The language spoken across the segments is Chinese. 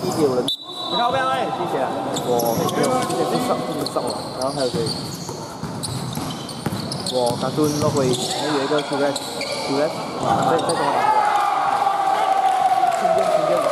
地铁有人。 你靠边哎， 地铁啊，我没有，地铁不上了。然后还有谁？我刚蹲落回，然后有一个出来，再跟我打球。听见。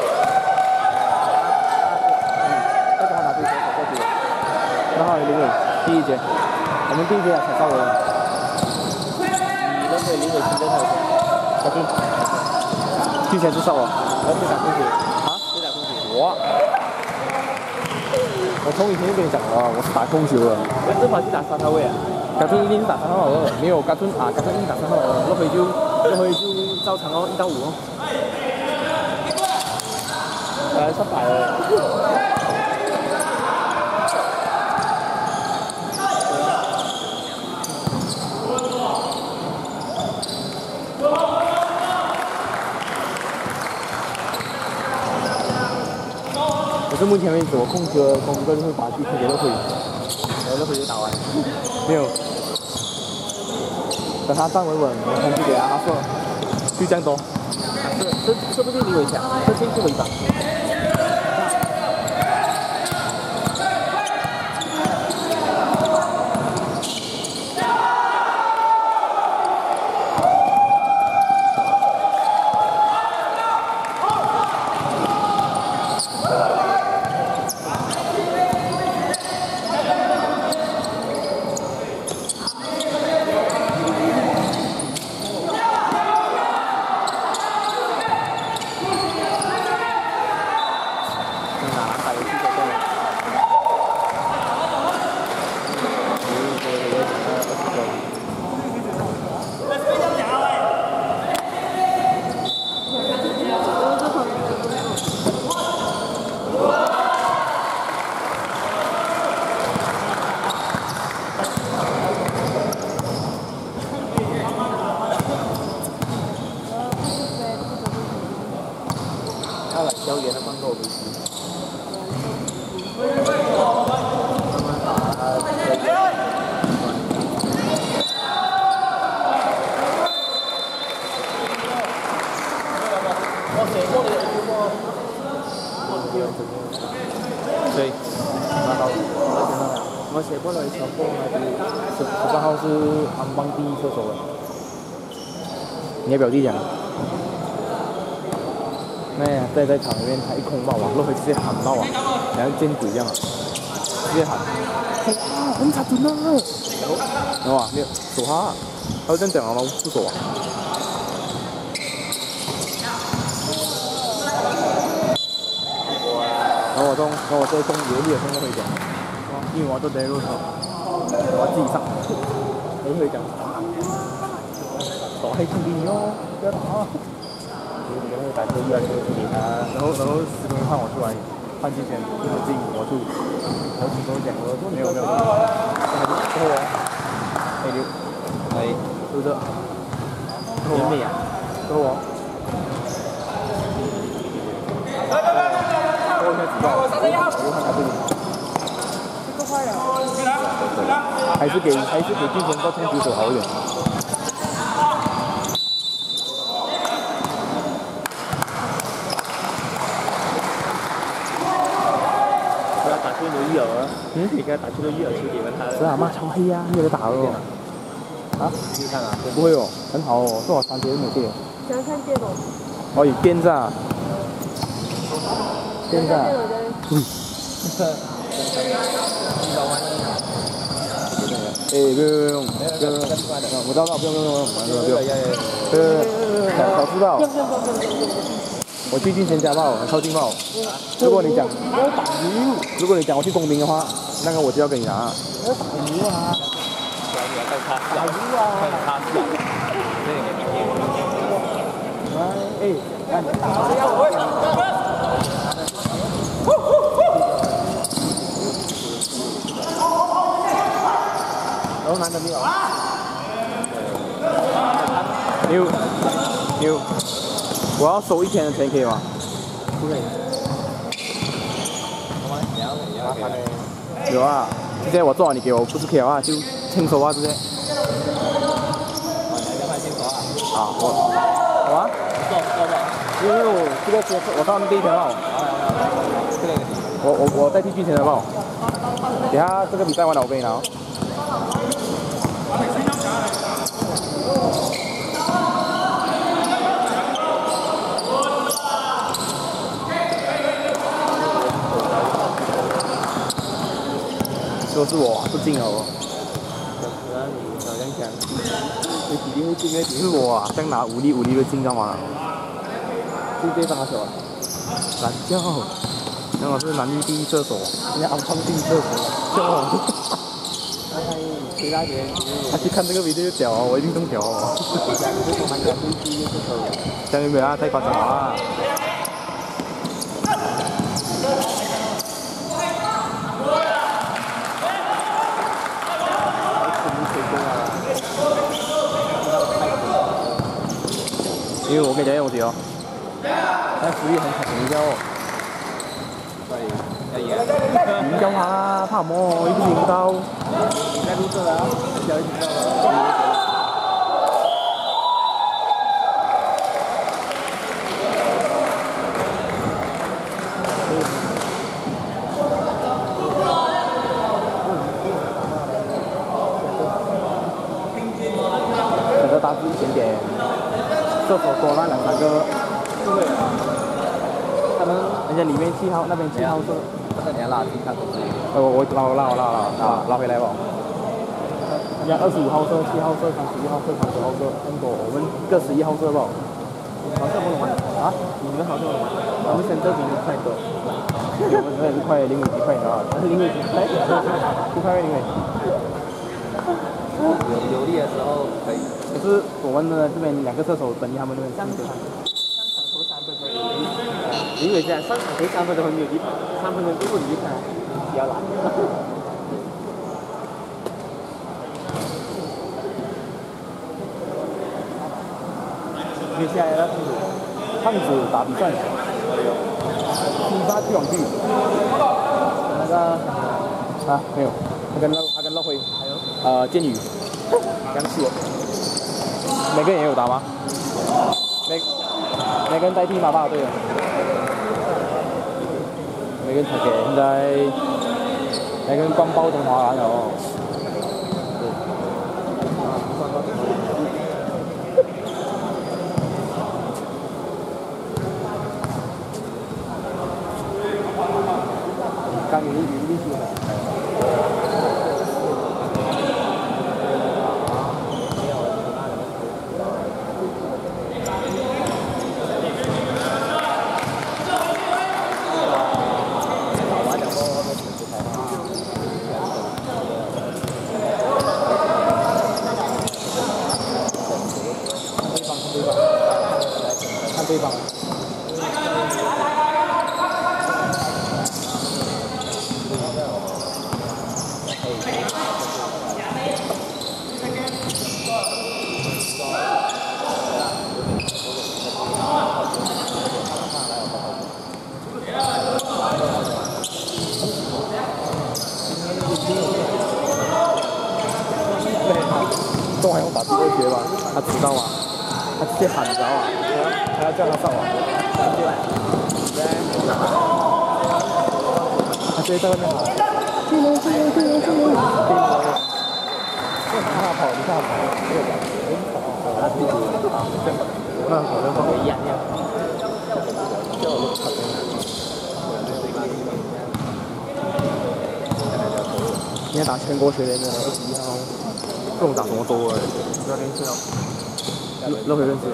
再跟我打对手过去了。然后林伟第一节，我们第一节才到了。你认为林伟听见他有谁？他蹲。之前是上了，然后对打空姐。啊？对打空姐。我从以前就跟你讲了，我是打控球的。这把是打3号位啊？嘎顿一定是打3号2，没有嘎顿啊，嘎顿一打3号2，落回就照常哦，1到5哦。上百了。可是目前为止，我控制攻一个就会把地图给乐回，然后乐回就打完。没有。等他站稳稳，我控制给他射，就这样多。这不是李伟强，这进是违法。校园的放过我回去。对，拿到。我写过了一场过，18号是安邦第一射手了。你的表弟讲。在场里面，他一空爆啊，落回直接喊到啊，然后见鬼一样啊，直接喊，我们插准了，然后啊，没有守他，他就这样讲了吗？不守啊。然后我这中游力的中都会讲，因为我都在路上，我自己上，都会讲，打黑空给你哦，不要打啊。然后打球越来越给他，然后10分换我出来，换之前一会进我出，然后跟我讲，我说没有，最后哦，哎，是不是？最后啊，最后哦，最后现在几个？我就看他这里，这个坏了，还是给进攻到冲击手好一点。你刚才打出了育儿球给了他。是啊，妈超黑呀，没有打了。啊？你看啊，不会哦，很好哦，做好3节都没电。想看电哦。哦，有电炸。电炸。嗯。哎，不用，我知道，不用，早知道。我去进前家暴，很靠近暴。如果你讲我去工兵的话，那个我就要跟你拿。我要打鱼啊！打鱼啊！哎，然后男的没有。牛，我要收1天的钱可以吗？不可以。有啊，直接我做好你给我，不是可以啊，就签收啊，直接。啊，我啊，因为我这个我上第1天了。 我代替巨前的报。等下这个比赛完了我给你拿哦。说是我不进了哦。你好像想，你肯定会进，因为是我啊，想拿5粒的进干嘛？就这帮手啊，懒觉。然后是男女第一射手，人家安放第一射手，笑。其他人，他去看这个 video 就屌哦，我一定中屌哦。讲有没有啊？太夸张了啊！因为我跟你讲有问题哦，但实力很强，你知道哦。赢掉他，怕什么？又不是赢到。你在录这了，小一听到了。整个大致一点点，射手多那2、3个，对，他们人家里面7号那边7号是。这个你要拉近看，我拉回来吧。人家25号射、7号射、31号射、30号射，很多。我们各11号射吧。好像不能玩啊？你们好像我们现在比你快多。我们这是快0.几快啊，但是0.几快，不快0.。有力的时候可以。可是我们的这边2个射手等于他们那边。因为现在上场可以3分钟很有力，3分钟不离开，比较难。接下来呢，胖子打比赛，批发去网剧，那个啊没有，他跟乐辉，剑宇，杨旭，每个人也有打吗？每个人代替马巴对了。每个人才给，现在每个人光包中华蓝了哦。刚有一力气的。看对方。东海用打自卫学吧，他知道吗？他直接喊着啊，还要叫他上网。他直接在外面喊。进来！你看他跑，没有感觉。那好像跟我一样。今天打全国学联的21号，不懂打什么州了，不知道认识了。乐辉认识。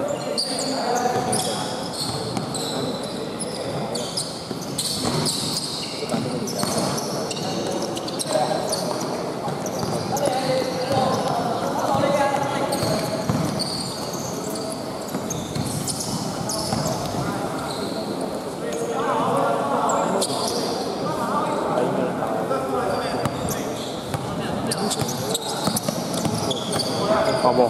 好不？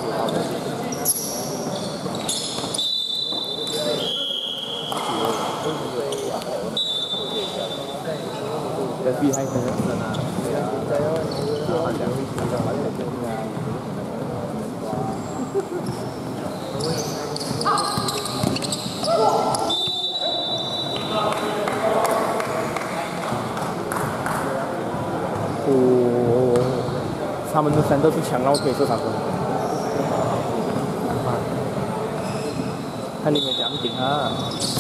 厉害，可能。 他们的三都是抢，然后可以射3分。看你们怎样顶啊！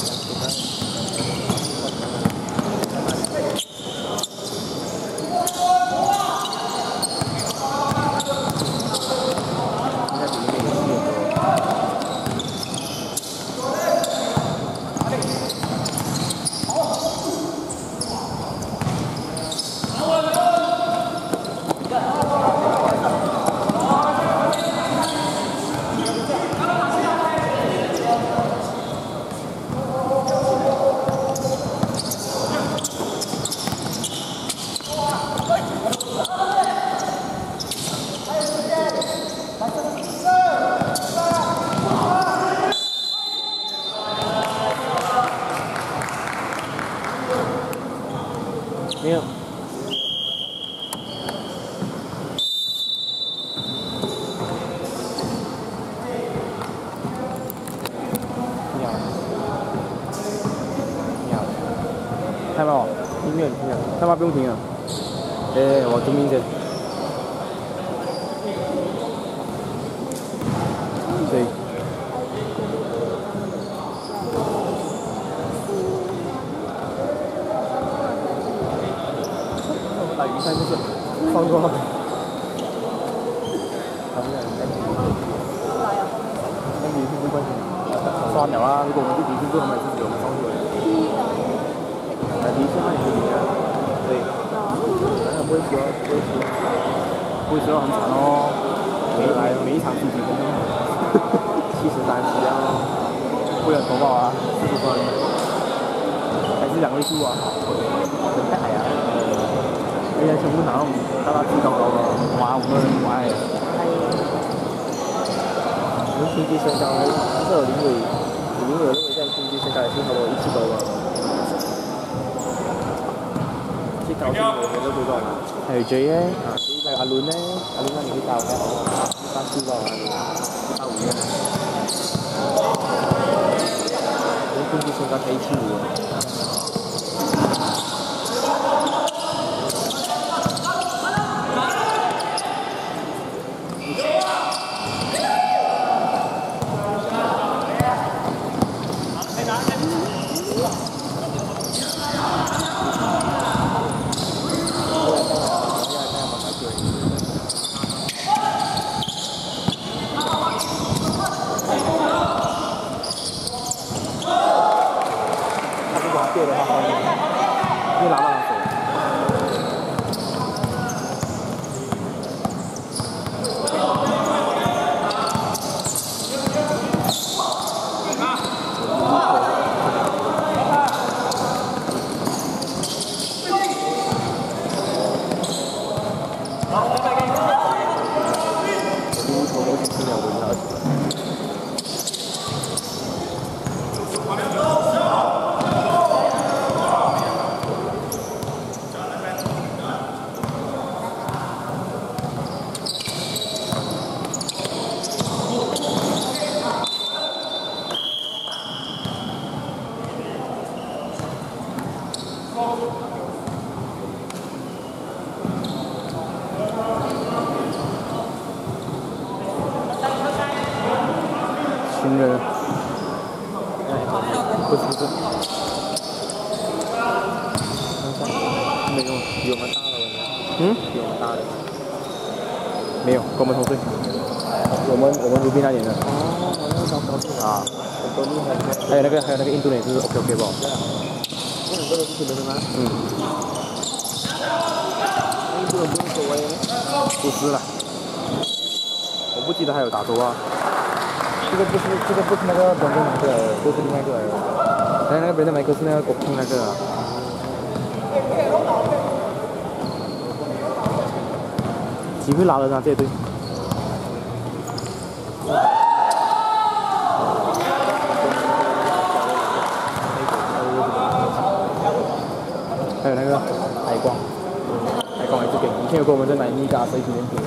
没有。鸟，鸟，太慢了，停了，停了，太慢不用停了。我读明显。对。打鱼竿就是放过。跟比拼没关系，算了啦，如果我们不比拼，就他们自己我们上去了。比拼那也是赢啊，对。反正不会输，不会输，不会输到很惨哦。每一场输几分钟，73这样，为了投保啊，40分，还是2位数啊，很大呀。人家全部拿那种大技高高的，哇，我们很可爱。我们平均身高至少林伟这样平均身高也是差不多1尺多吧。最高是我们都知道嘛。还有 J 呢，還有阿倫呢，阿倫那年紀大嘅，184吧，185嘅。我平均身高才175。对的话，又拿到了手。新人，不是，没有，比我们大了，比我们大的，没有，跟我们同岁，我们卢比那年的，啊，还有那个印度人也是 OK 不？印度人是新人吗？印度人不是所谓的，不是了，我不记得还有打州啊。这个不是那个本身那个，这是另外一个来的。哎，那个别的麦克是那个国庆那个、啊。几会拉人啊？这队。还有那个海光，海光也是给，以前有跟我们在买米嘎谁几年给。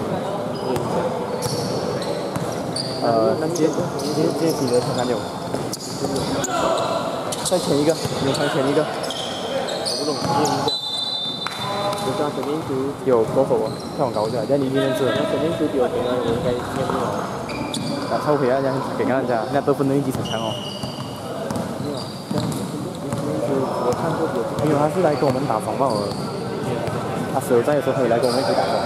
那接几个看看有，再前一个，你看前一个，我不懂，念一下。 就算随便输， 有多少啊？太往高一下，在里面是。 那随便输比我别人我应该羡慕了。 啊，超回人家给人家，人家得分能力基础强哦。 没有，我看过有。 没有，他是来跟我们打防爆的。他手在的时候可以来跟我们一起打防。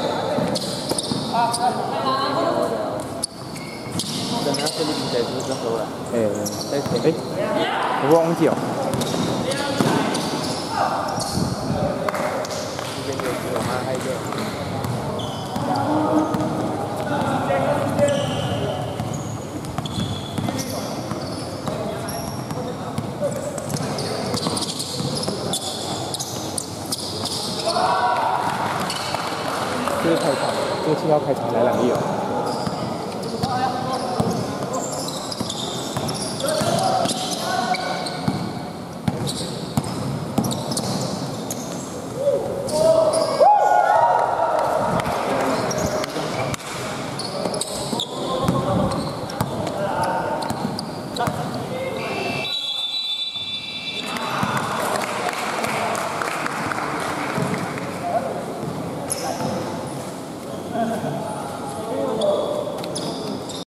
等下这里比赛是不是之后了？ 我忘记了。 这边有只有吗？还有一个。 这个开场，这个7号开场来2粒了。